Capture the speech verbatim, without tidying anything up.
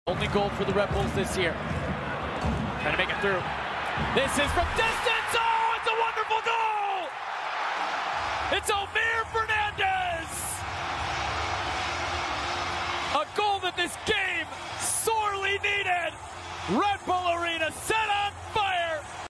Only goal for the Red Bulls this year. Trying to make it through. This is from distance. Oh, it's a wonderful goal! It's Omir Fernandez! A goal that this game sorely needed. Red